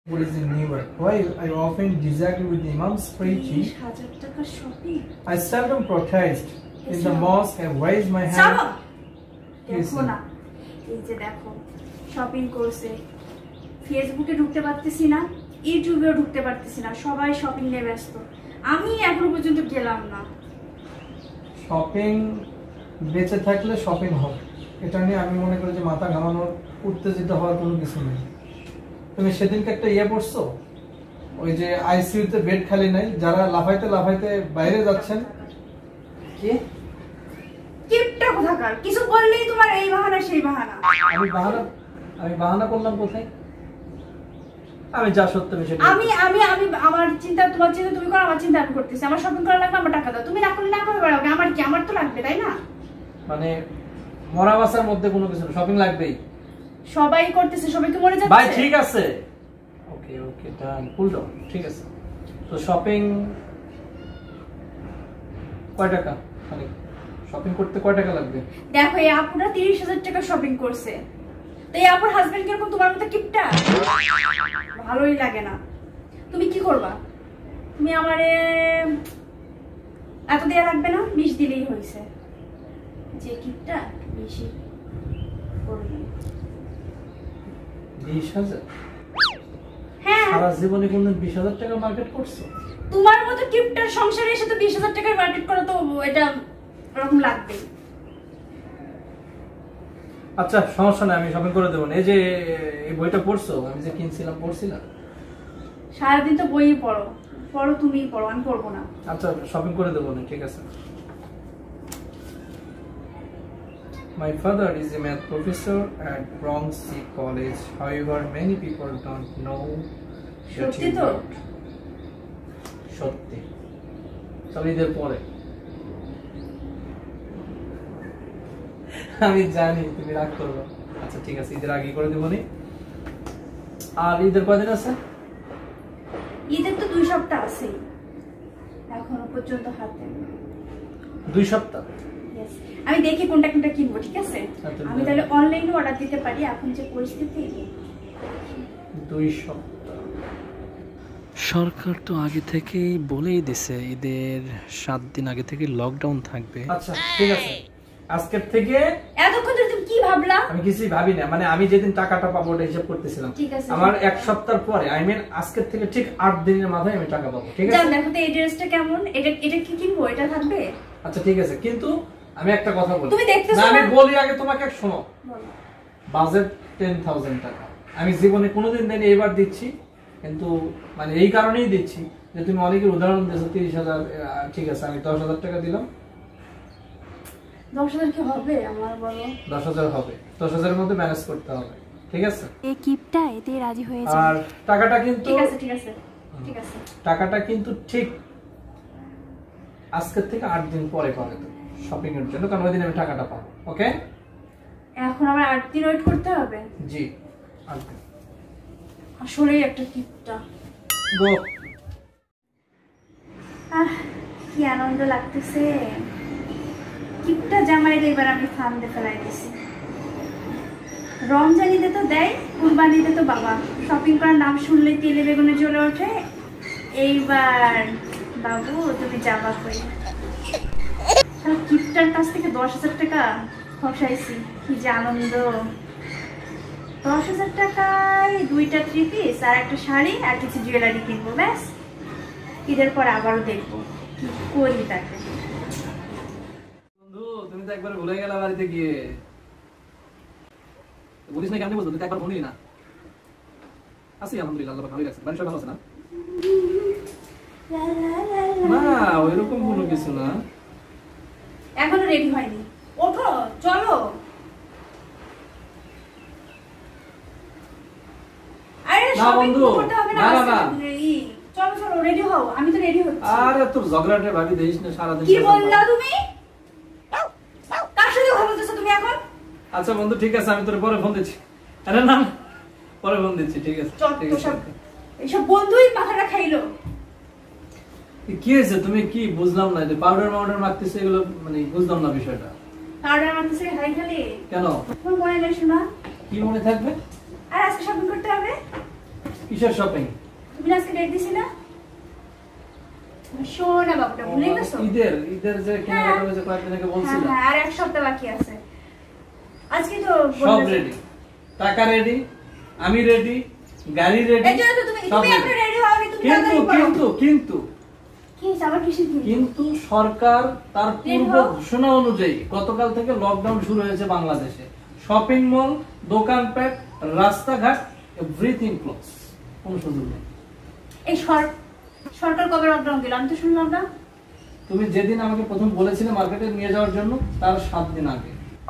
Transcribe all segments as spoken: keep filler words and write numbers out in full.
What is in Newark? While I often disagree with Imam's preaching, I seldom protest. In the mosque, I raise my hand. দেখো না এই যে দেখো shopping করছে ফেসবুকে ঢুকতে পারতেছি না ইউটিউবেও ঢুকতে পারতেছি না সবাই শপিং নিয়ে ব্যস্ত আমি এখনো পর্যন্ত গেলাম না শপিং বেঁচে থাকলে শপিং হবে এটা নিয়ে আমি মনে করি যে মাথা ঘামানোর উত্তেজিত হওয়ার কোনো কিছু নেই তুমি সেদিনকে একটা ইয়ে পড়ছো ওই যে আইসিইউতে বেড খালি নাই যারা লাফাইতে লাফাইতে বাইরে যাচ্ছেন কি কিপটা কোথাকার কিছু বললেই তোমার এই বাহানা সেই বাহানা আমি বাহানা আমি বাহানা করলাম কোথায় আমি যা সত্য বিষয় আমি আমি আমি আমার চিন্তা তোমার চিন্তা তুমি করো আমার চিন্তা আমি করতেছি আমার শপিং করা লাগবে আমার টাকা দাও তুমি না করলে না করে বেড়াবে আমার কি আমার তো লাগবে তাই না মানে মরা বাসার মধ্যে কোনো কিছু শপিং লাগবেই সবাই করতেছে সবাই কি মরে যাচ্ছে ভাই ঠিক আছে ওকে ওকে ডান কুল ডাউন ঠিক আছে তো শপিং কয় টাকা মানে শপিং করতে কয় টাকা লাগবে দেখো এই আপুরা ত্রিশ হাজার টাকা শপিং করছে তো এই আপুর হাজবেন্ড কিরকম তোমার মতো কিপটা ভালোই লাগে না তুমি কি করবা তুমি আমারে এত দেয়া লাগবে না বিশ দিলেই হয়েছে যে কিপটা বেশি করবে বিশ হাজার হ্যাঁ সারা জীবনে কোন বিশ হাজার টাকা মার্কেট করছো তোমার মতো কিপটার সংসারে এসে তো বিশ হাজার টাকার মার্কেট করা তো এটা এরকম লাগবে আচ্ছা সমস্যা নাই আমি শপিং করে দেব না এই যে এই বইটা পড়ছো আমি যে কিনছিলাম পড়ছিলাম সারাদিন তো বইই পড়ো পড়ো তুমিই পড়ো আমি পড়বো না আচ্ছা শপিং করে দেব না ঠিক আছে My father is a math professor at Bromsey College. However, many people don't know that he worked. সত্যি চল ঈদের পরে আমি জানি তুমি রাগ করবে আচ্ছা ঠিক আছে ঈদের আগে করে দেবো নি আর ঈদের কয়দিন আছে ঈদের তো দুই সপ্তাহ আছে এখনো পর্যন্ত হাতে দুই সপ্তাহ আমি দেখি কোনটা কোনটা কিনবো ঠিক আছে আমি তাহলে অনলাইনে অর্ডার দিতে পারি এখন যে পরিস্থিতি দুই সপ্তাহ সরকার তো আগে থেকেই বলেই দিছে ঈদের সাত দিন আগে থেকে লকডাউন থাকবে আচ্ছা ঠিক আছে আজকের থেকে এতক্ষণ ধরে তুমি কি ভাবলা আমি কিছুই ভাবি না মানে আমি যেদিন টাকাটা পাবো ওটা হিসাব করতেছিলাম আমার এক সপ্তাহ পরে আই মিন আজকের থেকে ঠিক আট দিনের মাথায় আমি টাকা পাবো ঠিক আছে জান দেখো তো এই ড্রেসটা কেমন এটা এটা কি কিনবো এটা থাকবে আচ্ছা ঠিক আছে কিন্তু আমি একটা কথা বলি তুমি দেখতেছো না আমি বলি আগে তোমাকে শোনো বলো বাজেট দশ হাজার টাকা আমি জীবনে কোনোদিন দেইনি এবার দিচ্ছি কিন্তু মানে এই কারণেই দিচ্ছি যে তুমি অনেকের উদাহরণ দিয়েছো ত্রিশ হাজার ঠিক আছে আমি দশ হাজার টাকা দিলাম দশ হাজার কি হবে আমার বলো দশ হাজার হবে দশ হাজারের মধ্যে ম্যানেজ করতে হবে ঠিক আছে এই কিপটা এতে রাজি হয়ে যাবে আর টাকাটা কিন্তু ঠিক আছে ঠিক আছে ঠিক আছে টাকাটা কিন্তু ঠিক আজকে থেকে আট দিন পরে পাবে তুমি শপিং এর জন্য কারণ ওই দিন আমি টাকাটা পাবো ওকে এখন আমার আট দিন ওয়েট করতে হবে জি আট দিন আসলেই একটা কিপটা গো আহ কি আনন্দ লাগতেছে কিপটা জামাইরে এবার আমি ফান্দে ফেলাই দিছি রমজানিতে তো দেয় কুরবানিতে তো বাবা শপিং করার নাম শুনলে তেলে বেগুনে জ্বলে ওঠে এইবার বাবু তুমি যাবা কই কিপটার কাছ থেকে দশ হাজার টাকা ফসাইছি কি যে আনন্দ দশ হাজার টাকায় দুইটা থ্রি পিস আর একটা শাড়ি আর কিছু জুয়েলারি কিনবো ব্যাস ঈদের পর আবারও দেখবো কি করি তাকে বন্ধু তুমি তো একবার ভুলে গেলা বাড়িতে গিয়ে বলিস না কেমন বলতো তুই একবার ভুলি না আছি আলহামদুলিল্লাহ আল্লাহ ভালোই আছে বাড়ি সবাই ভালো আছে না না ওইরকম কোনো কিছু না এখনো রেডি হয়নি ওঠো চলো আরে শপিং করতে হবে না চলো চলো রেডি হও আমি তো রেডি হচ্ছি আরে তোর ঝগড়াটে ভাবি দেখিস না সারা দিন কি বললা তুমি কার সাথে কথা বলতেছো তুমি এখন আচ্ছা বন্ধু ঠিক আছে আমি তোর পরে ফোন দিচ্ছি আরে না পরে ফোন দিচ্ছি ঠিক আছে ঠিক আছে এইসব বন্ধুই মাথাটা খাইলো কি হয়েছে তুমি কি বুঝলাম না যে পাউডার মাউডার মাখতেছে এগুলো মানে বুঝলাম না বিষয়টা পাউডার মাখতেছে হাই খালি কেন তোমার মনে নেই শোনা কি মনে থাকবে আর আজকে শপিং করতে হবে কি কিসের শপিং? তুমি আজকে ডেট দিছি না? শোনা বাবুটা ভুলে গেছো? ঈদের ঈদের যে কেনাকাটা হয়েছে কয়েকদিন আগে বলছিলাম। হ্যাঁ আর এক সপ্তাহ বাকি আছে। আজকে তো সব রেডি, টাকা রেডি, আমি রেডি, গাড়ি রেডি। এই জন্য তো তুমি তুমি এখন রেডি হওনি, তুমি কিন্তু কিন্তু কিন্তু কি আবার কিসের কিন্তু? কিন্তু সরকার তার পূর্ব ঘোষণা অনুযায়ী গতকাল থেকে লকডাউন শুরু হয়েছে বাংলাদেশে। শপিং মল, দোকানপাট, রাস্তাঘাট এভরিথিং ক্লোজ, কোনো সুযোগ নেই। এই সরকার কবে লকডাউন দিল আমি তো শুনলাম না। তুমি যেদিন আমাকে প্রথম বলেছিলে মার্কেটে নিয়ে যাওয়ার জন্য তার সাত দিন আগে।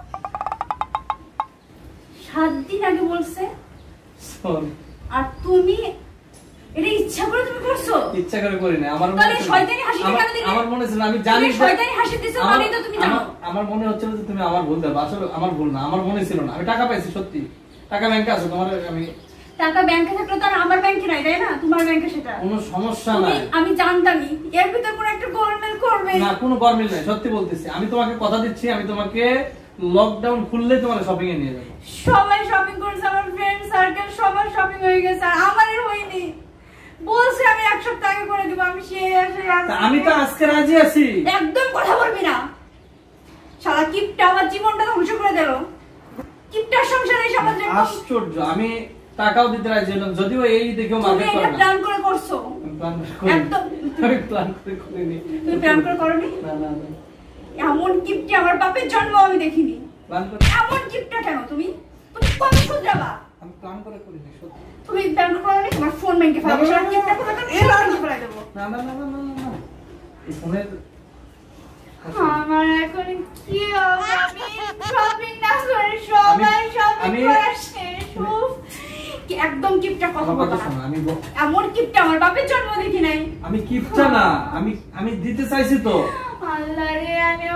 সাত দিন আগে বলছে? সরি। আর তুমি এটা ইচ্ছা করে তুমি করছো? ইচ্ছা করে করি না, আমার তাহলে শয়তানি হাসিটা কেন দিলে? আমার মনে ছিল আমি জানি তুমি শয়তানি হাসি দিছো মানে তো তুমি জানো। আমার মনে হচ্ছিল যে তুমি আমার ভুল দেবে, আসলে আমার ভুল না, আমার মনে ছিল না। আমি টাকা পাইছি সত্যি, টাকা ব্যাংকে আছে তোমার। আমি টাকা ব্যাংকে থাকলে তো আর আমার ব্যাংকে নাই, তাই না? তোমার ব্যাংকে সেটা কোনো সমস্যা নাই। আমি জানতামই এর ভিতর কোনো একটা গোলমেল করবে না, কোনো গরমিল নাই, সত্যি বলতেছি। আমি তোমাকে কথা দিচ্ছি, আমি তোমাকে লকডাউন খুললে তোমার শপিং এ নিয়ে যাবো। সবাই শপিং করছে, আমার ফ্রেন্ড সার্কেল সবার শপিং হয়ে গেছে, আর আমারই হয়নি। বলছে আমি এক সপ্তাহ আগে করে দিব, আমি সে আমি তো আজকে রাজি আছি। একদম কথা বলবি না, শালা কিপটা আমার জীবনটা ধ্বংস করে দিল। কিপটার সংসারে সমাজ আশ্চর্য। আমি টাকাও দিতে রাজি হলাম, যদিও এই দেখেও মার্কেট করে না। প্ল্যান করে করছো? একদম আমি প্ল্যান করে করিনি। তুমি প্ল্যান করে করনি? না না না, এমন কিপটা আমার বাপের জন্ম আমি দেখিনি। প্ল্যান করে এমন কিপটা কেন তুমি? তুমি কবে শুধরাবা? আমি প্ল্যান করে করিনি সত্যি। তুমি প্ল্যান করনি? তোমার ফোন ব্যাংকে ফেলাবো, শালা কিপটা করে তুমি ফোন ব্যাংকে ফেলাই দেবো। না না না না না না, এই ফোনের আমার এখন কি হবে? আমি শপিং না করে সবাই শপিং করা শেষ। উফ, কি একদম কিপটা কথা আমার কথা বলবা শোনো। না। আমি এমন কিপটা আমার বাপের জন্ম দেখি নাই। আমি কিপটা না, আমি আমি দিতে চাইছি তো। আল্লাহ রে, আমি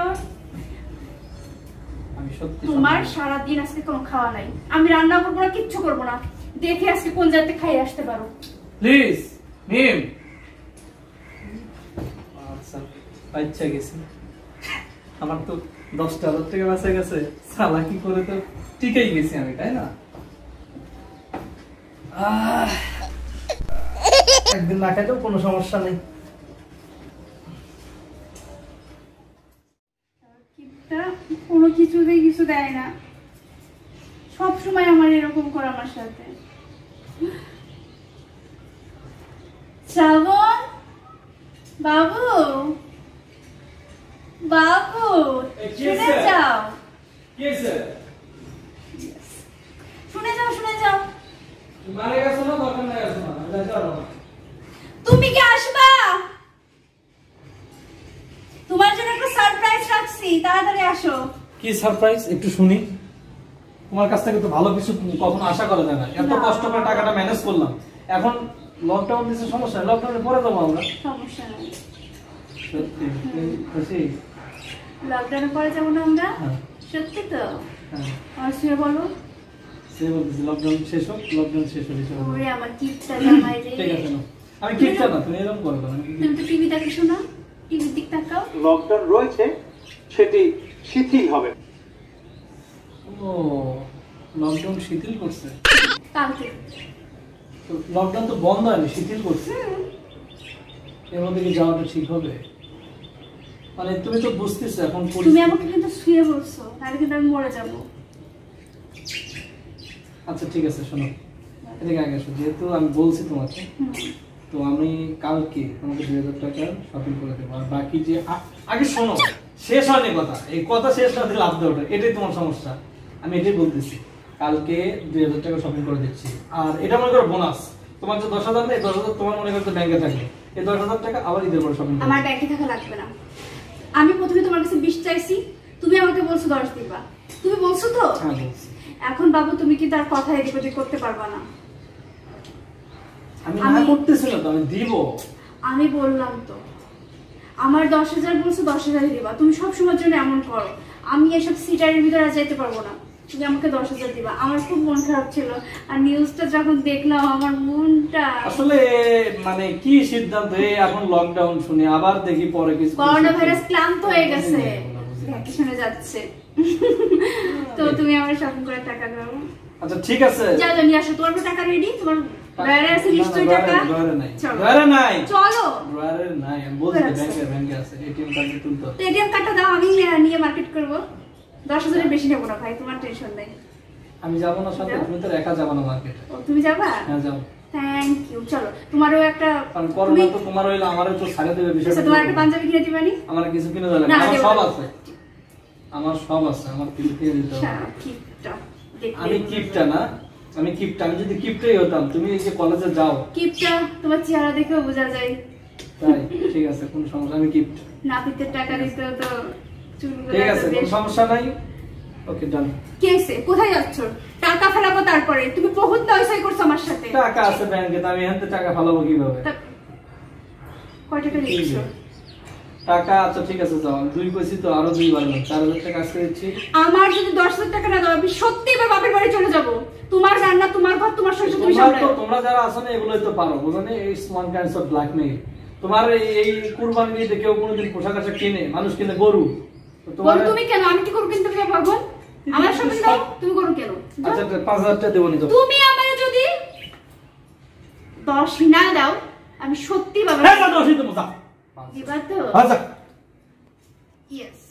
আমি সত্যি তোমার সারা দিন আজকে কোনো খাওয়া নাই। আমি রান্না করবো না, কিচ্ছু করবো না, দেখে আজকে কোন জায়গাতে খাইয়ে আসতে পারো। প্লিজ মিম। আচ্ছা বাচ্চা গেছে, আমার তো দশটা হাজার টাকা বাঁচা গেছে। চালাকি করে তো টিকেই গেছি আমি, তাই না? আহ, একদিন না খাইতেও কোনো সমস্যা নেই। কিপটা কোনো কিছুতেই কিছু দেয় না, সব সময় আমার এরকম করে আমার সাথে। শ্রাবণ বাবু, বাবু শুনে যাও, কি হয়েছে? শুনে যাও, শুনে যাও। মারে গেছো না দরকার নাই গেছো না, আমি যাইতে পারবো না। তুমি কি আসবা? তোমার জন্য একটা সারপ্রাইজ রাখছি, তাড়াতাড়ি আসো। কি সারপ্রাইজ একটু শুনি। তোমার কাছ থেকে তো ভালো কিছু কখনো আশা করা যায় না। এত কষ্ট করে টাকাটা ম্যানেজ করলাম, এখন লকডাউন দিচ্ছে, সমস্যা। লকডাউনে পরে যাবো আমরা। সমস্যা নাই, সত্যি খুশি? লকডাউনে পরে যাবো না আমরা? হ্যাঁ সত্যি তো? হ্যাঁ, আর শুয়ে বলো। সে বলতেছি লকডাউন শেষ হোক, লকডাউন শেষ হলে ওরে আমার কিপটা জামাই রে। ঠিক আছে না, আমি কিপটা না, তুমি এরকম করো না। তুমি তো টিভি দেখো না, টিভির দিক তাকাও। লকডাউন রয়েছে, সেটি শিথিল হবে। ও লকডাউন শিথিল করছে? কালকে লকডাউন তো বন্ধ হয়নি, শিথিল করছে। এর মধ্যে কি যাওয়াটা ঠিক হবে? মানে তুমি তো বুঝতেছো এখন তুমি আমাকে কিন্তু শুয়ে বলছো, তাহলে কিন্তু আমি মরে যাব। আচ্ছা ঠিক আছে, শোনো এদিকে আগে আসো। যেহেতু আমি বলছি তোমাকে, তো আমি কালকে তোমাকে দুই হাজার টাকার শপিং করে দেবো। আর বাকি যে আগে শোনো, শেষ হয়নি কথা, এই কথা শেষ না দিলে লাভ দেওয়াটা, এটাই তোমার সমস্যা। আমি এটাই বলতেছি, কালকে দুই হাজার টাকা শপিং করে দিচ্ছি। আর এটা মনে করো বোনাস, তোমার যে দশ হাজার নেই, দশ হাজার তোমার মনে করো ব্যাংকে থাকবে, এই দশ হাজার টাকা আবার ঈদের পরে শপিং। আমার ব্যাংকে থাকা লাগবে না। আমি প্রথমে তোমার কাছে বিশ চাইছি, তুমি আমাকে বলছো দশ দিবা। তুমি বলছো তো? হ্যাঁ বলছি। এখন বাবু তুমি কি তার কথা এদিক ওদিক করতে পারবা না। আমি না করতেছি না তো, আমি দিব। আমি বললাম তো আমার দশ হাজার বলছো, দশ হাজারই দিবা। তুমি সব সময়ের জন্য এমন করো, আমি এসব সিটারের ভিতরে আর যেতে পারবো না। তুমি আমাকে দশ হাজার দিবা। আমার খুব মন খারাপ ছিল, আর নিউজটা যখন দেখলাম আমার মনটা আসলে মানে কি সিদ্ধান্ত, এই এখন লকডাউন শুনি, আবার দেখি পরে কিছু করোনা ভাইরাস ক্লান্ত হয়ে গেছে, ভ্যাকেশনে যাচ্ছে। তো তুমি আমার শপিং করে টাকা দাও। আচ্ছা ঠিক আছে, যাও যাও নিয়ে আসো। তোমার টাকা রেডি, তোমার ড্রয়ারে আছে নিশ্চয়ই টাকা। ড্রয়ারে নাই, চলো। ড্রয়ারে নাই, চলো ড্রয়ারে নাই। আমি বলছি কোথায় আছে? ব্যাংকে ব্যাংকে আছে, এটিএম কার্ড দিয়ে তুলতে হবে। তো এটিএম কার্ডটা দাও, আমি নিয়ে- নিয়ে মার্কেট করব। দশ হাজারের বেশি নেবো না ভাই, তোমার টেনশন নেই। আমি যাবো না সাথে, যাও। তুমি তো একা যাবো না মার্কেটে। ও তুমি যাবা? হ্যাঁ যাও, থ্যাংক ইউ। চলো তোমারও একটা কারণ করোনা তুমি- তো তোমার হইলো, আমারও তো ছাড়ে দেবে আচ্ছা, বিষয়টা। তোমার একটা পাঞ্জাবি কিনে দিবানি? আমার কিছু কিনে দেবে না, আমার দেবো সব না। আছে, আমার সব আছে, আমার কিছু কিনে দিতে হবে। আচ্ছা, কিপটা। দেখলে আমি কিপটা না, আমি কিপটা। আমি যদি কিপটাই হতাম, তুমি এই যে কলেজে যাও, কিপটা তোমার চেহারা দেখেও বোঝা যায়। তাই ঠিক আছে, কোনো সমস্যা, আমি কিপ্ট। নাপিতের টাকা দিতে তো চুলগুলো ঠিক আছে, এত কোনো বেশ- সমস্যা নাই। ওকে ডান। কেসে কোথায় যাচ্ছ? টাকা ফেলাবো তারপরে। তুমি বহুত নয়সাই করছো আমার সাথে। টাকা আছে ব্যাংকে, আমি এখান থেকে টাকা ফালাবো কিভাবে? তা- কয় টাকা এই দিচ্ছ? যে, টাকা আচ্ছা ঠিক আছে, যাও। আমি দুই কইছি তো, আরো দুই বাড়লাম, চার হাজার টাকা আজকে দিচ্ছি। আমার যদি দশ হাজার টাকা না দাও, আমি সত্যি এবার বাপের বাড়ি চলে যাব। তোমার রান্না, তোমার ঘর, তোমার সংসার তুমি তোমরা সামলাও। তো তোমরা যারা আছো না, এগুলোই তো পারো, বুঝো না? It's one kinds of blackmail. তোমার এই- এই কুরবানি নিতে কেউ কোনোদিন পোশাক আশাক কিনে, মানুষ কিনে গরু। তো তোমার বল তুমি কেন? আমি কি করব কিনতে যাবো এখন? আমার শপিং দাও, তুমি করো কেন? যাও। আচ্ছা পাঁচ হাজার টাকা দেবো নি তো। তুমি আমারে যদি দশ না দাও, আমি সত্যি বাবা হ্যাঁ, যা, দশই দেবো, যা। দিবা তো? আচ্ছা ইয়েস।